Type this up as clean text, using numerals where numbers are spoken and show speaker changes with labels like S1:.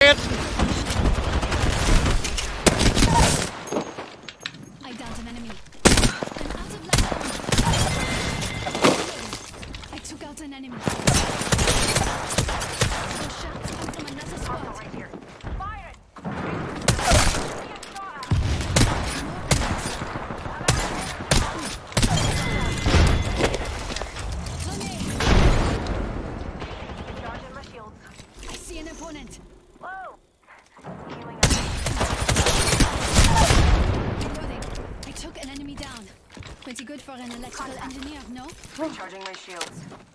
S1: ต
S2: I downed an enemy. I'm out of life. I took out an enemy. Shots come from another squad.
S3: Right here. Fire it. Charging my shields.
S2: I see an opponent.
S3: Whoa. Healing up.
S2: Reloading. I took an enemy down. Pretty good for an electrical engineer, no?
S3: Recharging my shields.